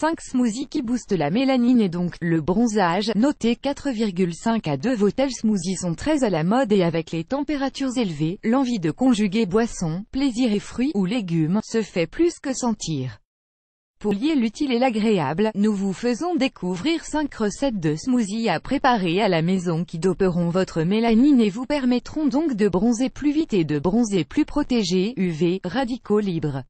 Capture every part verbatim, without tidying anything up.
cinq smoothies qui boostent la mélanine et donc le bronzage. Notez quatre virgule cinq à deux. Vos tels smoothies sont très à la mode et avec les températures élevées, l'envie de conjuguer boissons, plaisir et fruits ou légumes se fait plus que sentir. Pour lier l'utile et l'agréable, nous vous faisons découvrir cinq recettes de smoothies à préparer à la maison qui doperont votre mélanine et vous permettront donc de bronzer plus vite et de bronzer plus protégé, U V, radicaux libres.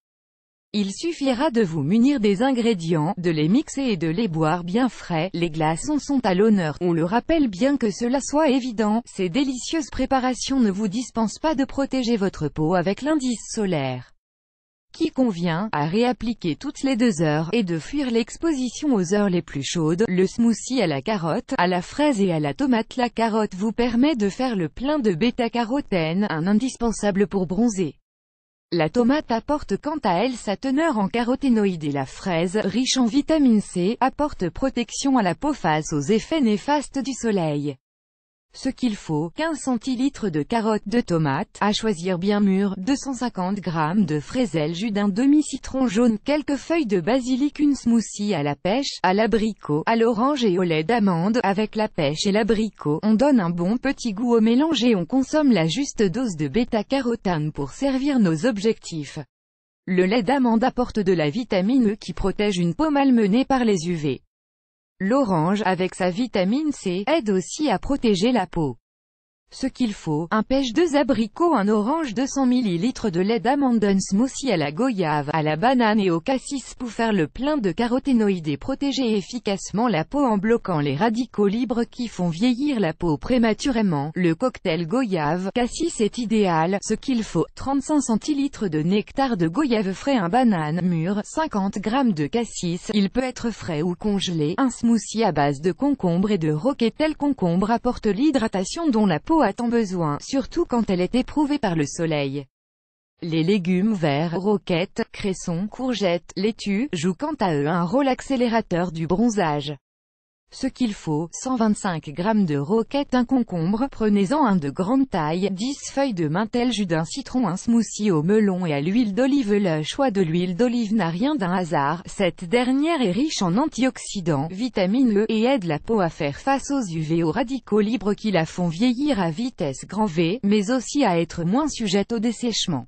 Il suffira de vous munir des ingrédients, de les mixer et de les boire bien frais. Les glaçons sont à l'honneur. On le rappelle bien que cela soit évident, ces délicieuses préparations ne vous dispensent pas de protéger votre peau avec l'indice solaire qui convient, à réappliquer toutes les deux heures, et de fuir l'exposition aux heures les plus chaudes. Le smoothie à la carotte, à la fraise et à la tomate. La carotte vous permet de faire le plein de bêta-carotène, un indispensable pour bronzer. La tomate apporte quant à elle sa teneur en caroténoïdes et la fraise, riche en vitamine C, apporte protection à la peau face aux effets néfastes du soleil. Ce qu'il faut, quinze centilitres de carottes de tomates, à choisir bien mûres, deux cent cinquante grammes de fraiselles, jus d'un demi-citron jaune, quelques feuilles de basilic, une smoothie à la pêche, à l'abricot, à l'orange et au lait d'amande. Avec la pêche et l'abricot, on donne un bon petit goût au mélange et on consomme la juste dose de bêta-carotène pour servir nos objectifs. Le lait d'amande apporte de la vitamine E qui protège une peau malmenée par les U V. L'orange, avec sa vitamine C, aide aussi à protéger la peau. Ce qu'il faut, un pêche, deux abricots, un orange, deux cents millilitres de lait d'amande, un smoothie à la goyave, à la banane et au cassis pour faire le plein de caroténoïdes et protéger efficacement la peau en bloquant les radicaux libres qui font vieillir la peau prématurément. Le cocktail goyave, cassis est idéal. Ce qu'il faut, trente-cinq centilitres de nectar de goyave frais, un banane mûre, cinquante grammes de cassis, il peut être frais ou congelé, un smoothie à base de concombre et de roquet. Tel concombre apporte l'hydratation dont la peau a tant besoin, surtout quand elle est éprouvée par le soleil. Les légumes verts, roquettes, cressons, courgettes, laitues, jouent quant à eux un rôle accélérateur du bronzage. Ce qu'il faut, cent vingt-cinq grammes de roquettes, un concombre, prenez-en un de grande taille, dix feuilles de menthe, jus d'un citron, un smoothie au melon et à l'huile d'olive. Le choix de l'huile d'olive n'a rien d'un hasard, cette dernière est riche en antioxydants, vitamine E, et aide la peau à faire face aux U V, aux radicaux libres qui la font vieillir à vitesse grand V, mais aussi à être moins sujette au dessèchement.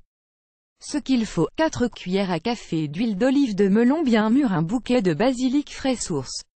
Ce qu'il faut, quatre cuillères à café d'huile d'olive de melon bien mûre, un bouquet de basilic frais source.